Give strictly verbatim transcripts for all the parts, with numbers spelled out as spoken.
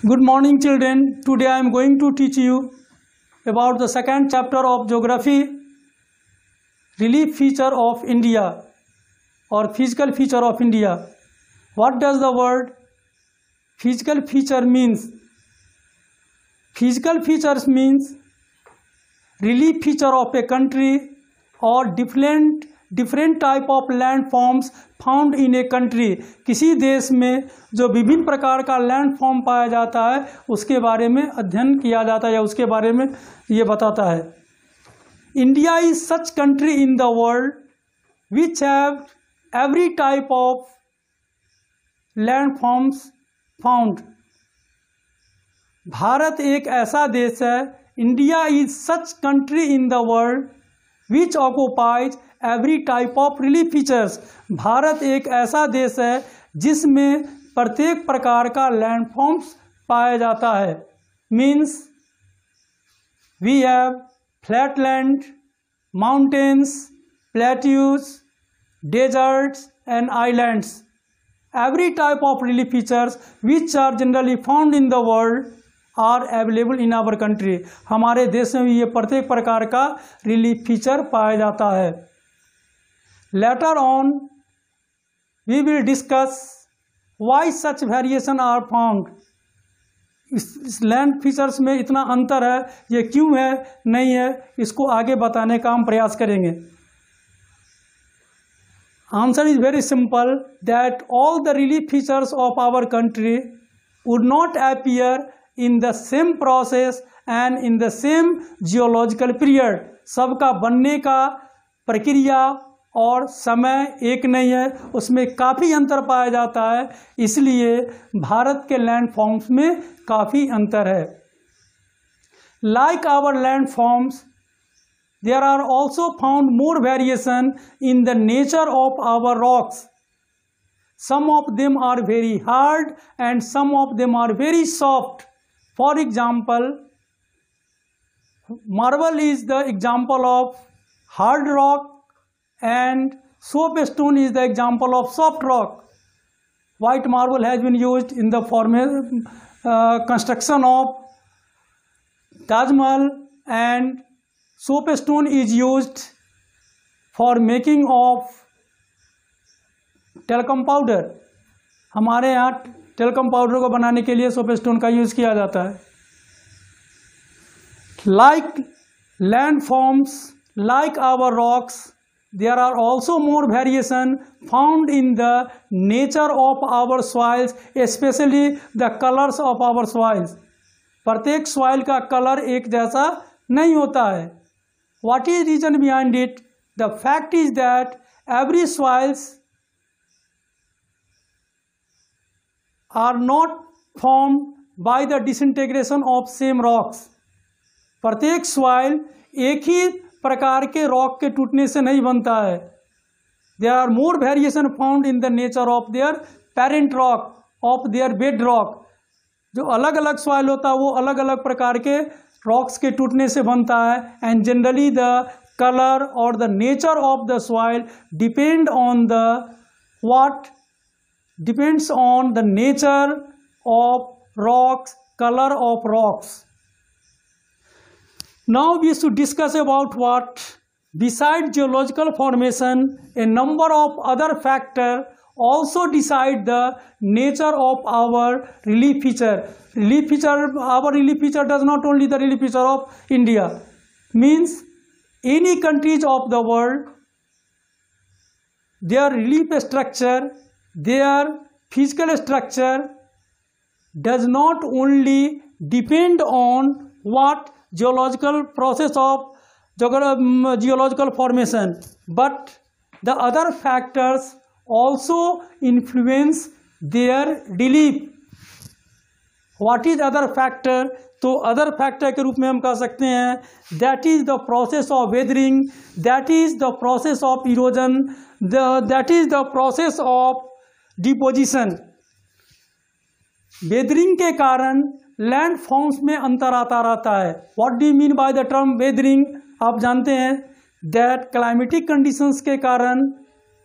Good morning, children. Today I am going to teach you about the second chapter of Geography, Relief Feature of India or Physical Feature of India. What does the word physical feature means? Physical features means relief feature of a country or different different type of land forms found in a country. किसी देश में जो विभिन्न प्रकार का land form पाया जाता है उसके बारे में अध्ययन किया जाता है या उसके बारे में ये बताता है. India is such country in the world which have every type of land forms found. भारत एक ऐसा देश है, India is such country in the world which occupies every type of relief features. भारत एक ऐसा देश है जिसमें प्रत्येक प्रकार का लैंड फॉर्म्स पाया जाता है. Means we have flat land, mountains, plateaus, deserts and islands. Every type of relief features which are generally found in the world are available in our country. हमारे देश में भी ये प्रत्येक प्रकार का रिलीफ फीचर पाया जाता है. Later on, we will discuss why such variation are found. इस लैंड फीचर्स में इतना अंतर है, ये क्यों है, नहीं है, इसको आगे बताने का हम प्रयास करेंगे. Answer is very simple that all the relief features of our country would not appear in the same process and in the same geological period. सबका बनने का प्रक्रिया और समय एक नहीं है, उसमें काफ़ी अंतर पाया जाता है. इसलिए भारत के लैंड फॉर्म्स में काफ़ी अंतर है. Like our land forms there are also found more variation in the nature of our rocks. Some of them are very hard and some of them are very soft. For example, marble is the example of hard rock and soapstone is the example of soft rock. White marble has been used in the form uh, construction of Taj Mahal, and soapstone is used for making of talcum powder. हमारे यहाँ talcum powder को बनाने के लिए soapstone का use किया जाता है. Like land forms, like our rocks, there are also more variation found in the nature of our soils, especially the colors of our soils. प्रत्येक सॉइल का कलर एक जैसा नहीं होता है. What is reason behind it? The fact is that every soils are not formed by the disintegration of same rocks. प्रत्येक soil एक ही प्रकार के रॉक के टूटने से नहीं बनता है. There are more variation found in the nature of their parent rock, of their bed rock. जो अलग अलग सॉइल होता है वो अलग अलग प्रकार के रॉक्स के टूटने से बनता है. एंड जनरली द कलर और the nature of the soil depend on the what depends on the nature of rocks, colour of rocks. Now we should discuss about what, besides geological formation, a number of other factors also decide the nature of our relief feature. Relief feature, our relief feature does not only the relief feature of India. Means any countries of the world, their relief structure, their physical structure does not only depend on what geological process of geological formation, but the other factors also influence their relief. What is other factor? तो other factor के रूप में हम कह सकते हैं that is the process of weathering, that is the process of erosion, the that is the process of deposition. Weathering के कारण लैंड फॉर्म्स में अंतर आता रहता है. What do you mean by the term weathering? आप जानते हैं दैट क्लाइमेटिक कंडीशंस के कारण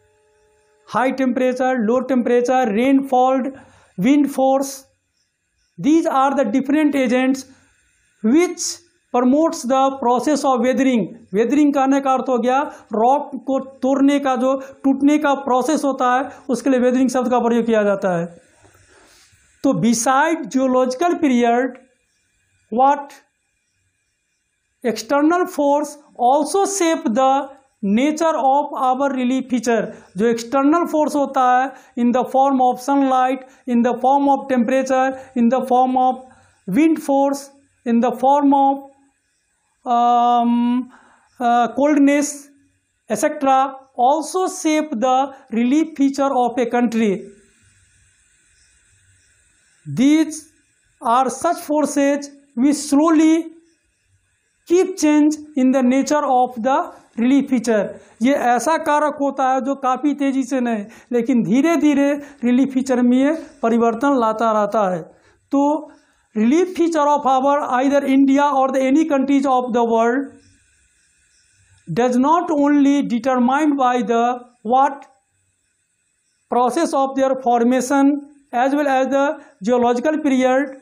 high temperature, low temperature, rainfall, wind force, these are the different agents which promotes the process of weathering. Weathering कहने का अर्थ हो गया रॉक को तोड़ने का जो टूटने का प्रोसेस होता है, उसके लिए वेदरिंग शब्द का प्रयोग किया जाता है। तो beside geological period what external force also shape the nature of our relief feature. जो एक्सटर्नल फोर्स होता है in the form of sunlight, in the form of temperature, in the form of wind force, in the form of coldness, et cetera, also shape the relief feature of a country. These are such forces which slowly keep change in the nature of the relief feature. ये ऐसा कारक होता है जो काफ़ी तेज़ी से नहीं लेकिन धीरे धीरे रिलीफ फीचर में परिवर्तन लाता रहता है। तो relief feature of our either India or the any countries of the world does not only determined by the what process of their formation as well as the geological period.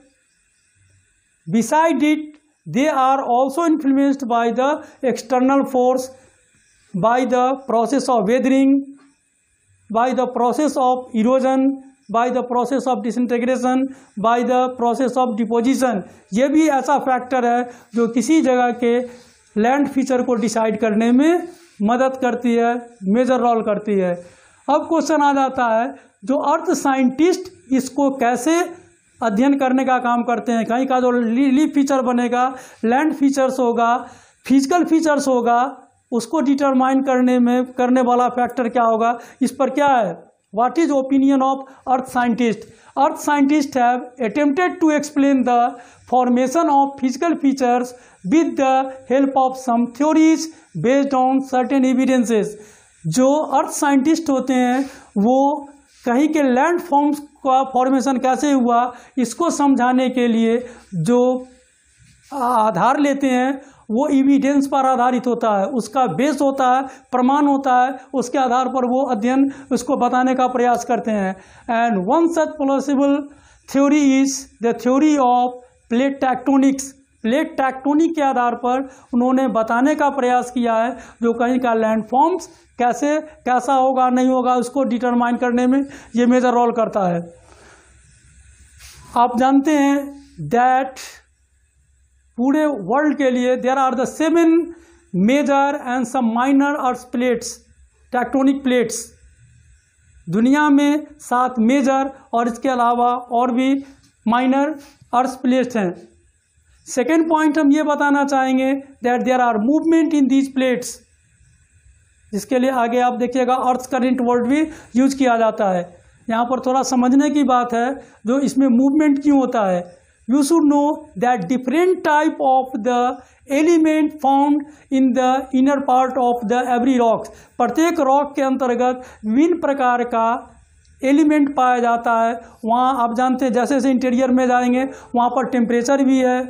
Beside it, they are also influenced by the external force, by the process of weathering, by the process of erosion, by the process of disintegration, by the process of deposition. ये भी ऐसा factor है जो किसी जगह के land feature को decide करने में मदद करती है, मेजर रोल करती है। अब क्वेश्चन आ जाता है जो अर्थ साइंटिस्ट इसको कैसे अध्ययन करने का काम करते हैं। कहीं का जो रिलीफ फीचर बनेगा, लैंड फीचर्स होगा, फिजिकल फीचर्स होगा, उसको डिटरमाइन करने में करने वाला फैक्टर क्या होगा, इस पर क्या है। What is opinion of earth scientists? Earth scientists have attempted to explain the formation of physical features with the help of some theories based on certain evidences. जो अर्थ साइंटिस्ट होते हैं वो कहीं के लैंड फॉर्म्स का फॉर्मेशन कैसे हुआ इसको समझाने के लिए जो आधार लेते हैं वो एविडेंस पर आधारित होता है, उसका बेस होता है, प्रमाण होता है, उसके आधार पर वो अध्ययन उसको बताने का प्रयास करते हैं। And one such possible theory is the theory of plate tectonics. Plate tectonic के आधार पर उन्होंने बताने का प्रयास किया है जो कहीं का लैंड फॉर्म्स कैसे कैसा होगा नहीं होगा उसको डिटरमाइन करने में ये मेजर रोल करता है। आप जानते हैं दैट पूरे वर्ल्ड के लिए there are the seven major and some minor earth plates, tectonic plates. दुनिया में सात मेजर और इसके अलावा और भी माइनर अर्थ प्लेट्स हैं। सेकेंड पॉइंट हम ये बताना चाहेंगे that there are movement in these plates, जिसके लिए आगे आप देखिएगा अर्थ करेंट वर्ड भी यूज किया जाता है। यहाँ पर थोड़ा समझने की बात है जो इसमें मूवमेंट क्यों होता है। You should know that different type of the element found in the inner part of the every rock. प्रत्येक रॉक के अंतर्गत विभिन्न प्रकार का एलिमेंट पाया जाता है। वहाँ आप जानते हैं जैसे जैसे इंटीरियर में जाएंगे वहाँ पर टेम्परेचर भी है।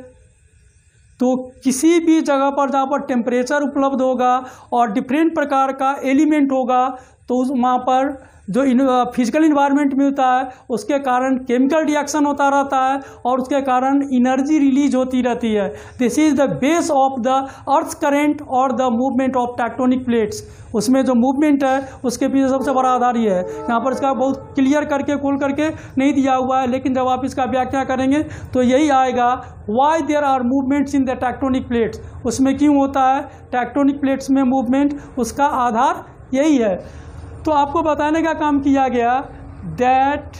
तो किसी भी जगह पर जहाँ पर टेम्परेचर उपलब्ध होगा और डिफरेंट प्रकार का एलिमेंट होगा तो उस वहाँ पर जो इन फिजिकल इन्वायरमेंट में होता है उसके कारण केमिकल रिएक्शन होता रहता है और उसके कारण एनर्जी रिलीज होती रहती है। This is the base of the earth current और the movement of tectonic plates. उसमें जो मूवमेंट है उसके पीछे सबसे बड़ा आधार ही है। यहाँ पर इसका बहुत क्लियर करके खोल करके नहीं दिया हुआ है, लेकिन जब आप इसका व्याख्या करेंगे तो यही आएगा why there are movements in the tectonic plates. उसमें क्यों होता है टेक्टोनिक प्लेट्स में मूवमेंट, उसका आधार यही है। तो आपको बताने का काम किया गया that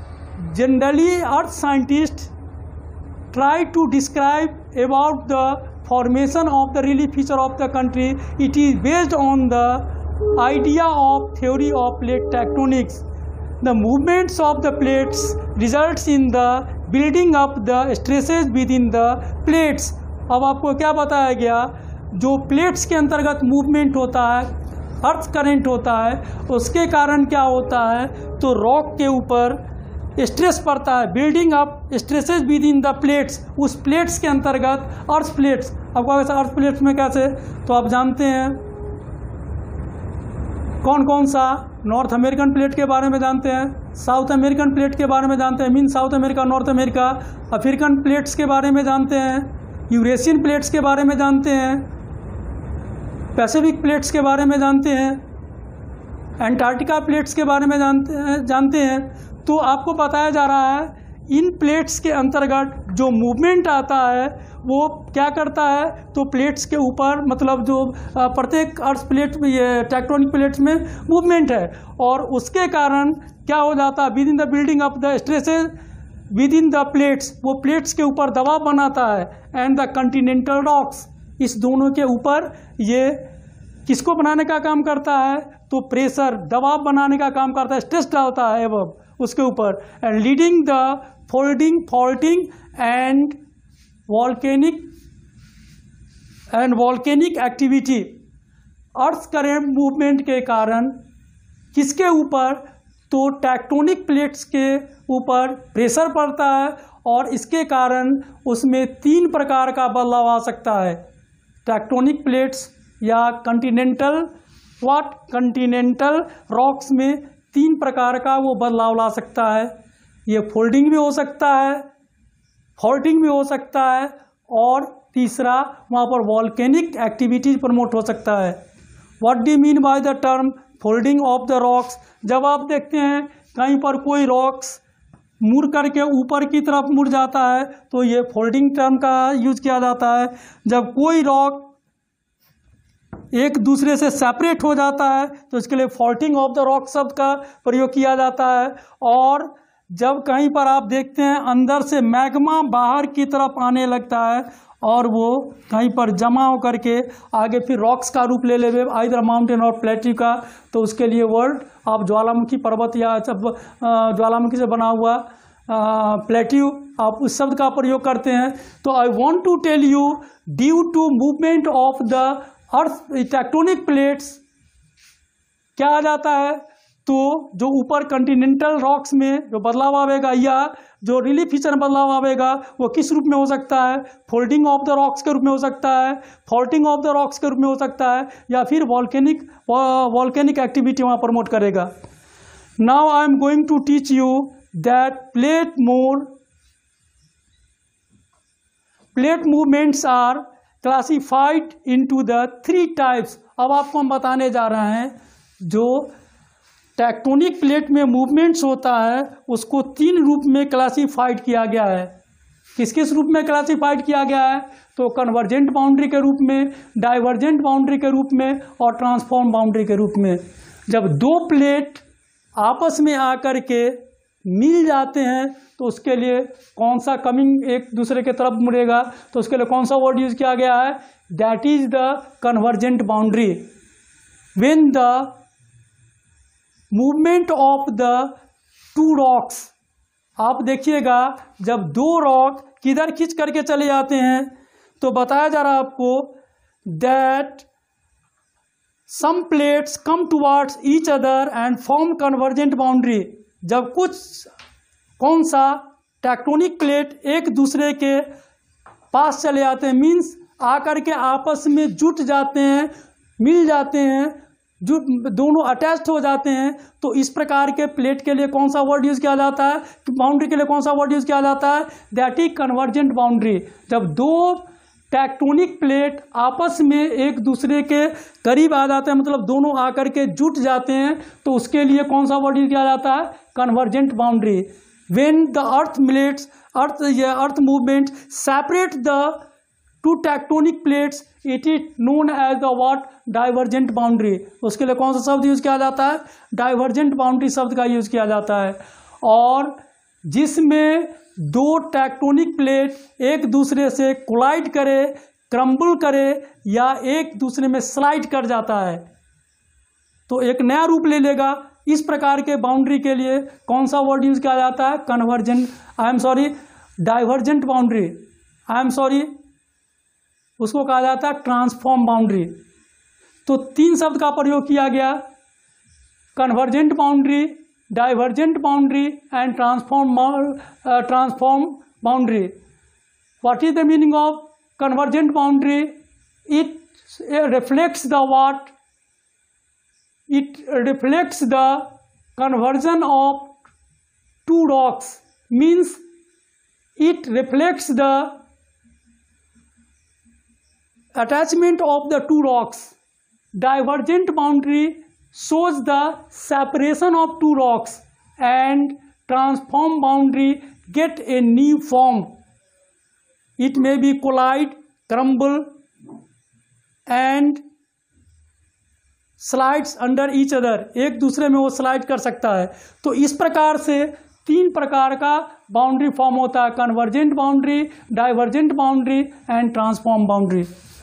generally earth scientist try to describe about the formation of the relief feature of the country. It is based on the idea of theory of plate tectonics. The movements of the plates results in the building up the stresses within the plates. अब आपको क्या बताया गया, जो plates के अंतर्गत movement होता है, अर्थ करंट होता है, उसके कारण क्या होता है तो रॉक के ऊपर स्ट्रेस पड़ता है, building up stresses within the plates. उस प्लेट्स के अंतर्गत अर्थ प्लेट्स। आपको वैसे अर्थ प्लेट्स में कैसे, तो आप जानते हैं कौन कौन सा नॉर्थ अमेरिकन प्लेट के बारे में जानते हैं, साउथ अमेरिकन प्लेट के बारे में जानते हैं, mean South America, North America, African plates के बारे में जानते हैं, यूरेशियन प्लेट्स के बारे में जानते हैं, पैसिफिक प्लेट्स के बारे में जानते हैं, एंटार्क्टिका प्लेट्स के बारे में जानते हैं जानते हैं तो आपको बताया जा रहा है इन प्लेट्स के अंतर्गत जो मूवमेंट आता है वो क्या करता है, तो प्लेट्स के ऊपर मतलब जो प्रत्येक अर्थ प्लेट में ये टेक्टोनिक प्लेट्स में मूवमेंट है और उसके कारण क्या हो जाता है, within the building of the stresses within the plates, वो प्लेट्स के ऊपर दबाव बनाता है एंड द कॉन्टिनेंटल रॉक्स, इस दोनों के ऊपर ये किसको बनाने का काम करता है, तो प्रेशर दबाव बनाने का काम करता है, स्ट्रेस डालता है अब उसके ऊपर and leading the folding faulting and volcanic and volcanic activity. Earth current movement के कारण किसके ऊपर, तो टेक्टोनिक प्लेट्स के ऊपर प्रेशर पड़ता है और इसके कारण उसमें तीन प्रकार का बदलाव आ सकता है। टेक्टोनिक प्लेट्स या कंटिनेंटल व्हाट कंटिनेंटल रॉक्स में तीन प्रकार का वो बदलाव ला सकता है। ये फोल्डिंग भी हो सकता है, फॉल्टिंग भी हो सकता है और तीसरा वहाँ पर वॉल्केनिक एक्टिविटीज प्रमोट हो सकता है। What do mean by the term folding of the rocks, जब आप देखते हैं कहीं पर कोई रॉक्स मुड़ करके ऊपर की तरफ मुड़ जाता है तो ये फोल्डिंग टर्म का यूज किया जाता है। जब कोई रॉक एक दूसरे से सेपरेट हो जाता है तो इसके लिए फॉल्टिंग ऑफ द रॉक शब्द का प्रयोग किया जाता है। और जब कहीं पर आप देखते हैं अंदर से मैग्मा बाहर की तरफ आने लगता है और वो कहीं पर जमा हो करके आगे फिर रॉक्स का रूप ले ले आइदर माउंटेन और प्लेट्यू का, तो उसके लिए वर्ड आप ज्वालामुखी पर्वत या सब ज्वालामुखी से बना हुआ प्लेट्यू आप उस शब्द का प्रयोग करते हैं। तो I want to tell you due to movement of the earth tectonic plates क्या आ जाता है, तो जो ऊपर कंटिनेंटल रॉक्स में जो बदलाव आवेगा या जो रिलीफ फीचर बदलाव आवेगा वो किस रूप में हो सकता है, फोल्डिंग ऑफ द रॉक्स के रूप में हो सकता है, फॉल्टिंग ऑफ द रॉक्स के रूप में हो सकता है या फिर वॉल्केनिक वॉल्केनिक एक्टिविटी वहाँ प्रमोट करेगा। Now I am going to teach you that plate more plate movements are classified into the three types. अब आपको हम बताने जा रहे हैं जो टेक्टोनिक प्लेट में मूवमेंट्स होता है उसको तीन रूप में क्लासिफाइड किया गया है। किस किस रूप में क्लासिफाइड किया गया है, तो कन्वर्जेंट बाउंड्री के रूप में, डाइवर्जेंट बाउंड्री के रूप में और ट्रांसफॉर्म बाउंड्री के रूप में। जब दो प्लेट आपस में आकर के मिल जाते हैं तो उसके लिए कौन सा कमिंग एक दूसरे के तरफ मुड़ेगा, तो उसके लिए कौन सा वर्ड यूज किया गया है, that is the convergent boundary. When the movement of the two rocks, आप देखिएगा जब दो रॉक किधर खींच करके चले जाते हैं तो बताया जा रहा है आपको that some plates come towards each other and form convergent boundary. जब कुछ कौन सा टेक्टोनिक प्लेट एक दूसरे के पास चले जाते हैं, मीन्स आकर के आपस में जुट जाते हैं, मिल जाते हैं, जो दोनों अटैच्ड हो जाते हैं, तो इस प्रकार के प्लेट के लिए कौन सा वर्ड यूज किया जाता है, बाउंड्री के लिए कौन सा वर्ड यूज किया जाता है, दैट इज कन्वर्जेंट बाउंड्री। जब दो टेक्टोनिक प्लेट आपस में एक दूसरे के करीब आ जाते हैं, मतलब दोनों आकर के जुट जाते हैं, तो उसके लिए कौन सा वर्ड यूज किया जाता है, convergent boundary. When the earth melts earth या earth movement separate the two tectonic plates it is known as the what, divergent boundary. उसके लिए कौन सा शब्द यूज किया जाता है, डाइवर्जेंट बाउंड्री शब्द का यूज किया जाता है। और जिसमें दो टेक्टोनिक प्लेट एक दूसरे से कोलाइड करे, क्रम्बल करे या एक दूसरे में स्लाइड कर जाता है तो एक नया रूप ले लेगा। इस प्रकार के बाउंड्री के लिए कौन सा वर्ड यूज किया जाता है, convergent, I am sorry divergent boundary, I am sorry उसको कहा जाता है ट्रांसफॉर्म बाउंड्री। तो तीन शब्द का प्रयोग किया गया, convergent boundary, divergent boundary and transform transform boundary. What is the meaning of convergent boundary, it reflects the what, it reflects the conversion of two rocks, means it reflects the attachment of the two rocks. Divergent boundary shows the separation of two rocks, and transform boundary get a new form. It may be collide, crumble and slides under each other, एक दूसरे में वो slide कर सकता है। तो इस प्रकार से तीन प्रकार का बाउंड्री फॉर्म होता है, convergent boundary, divergent boundary and transform boundary.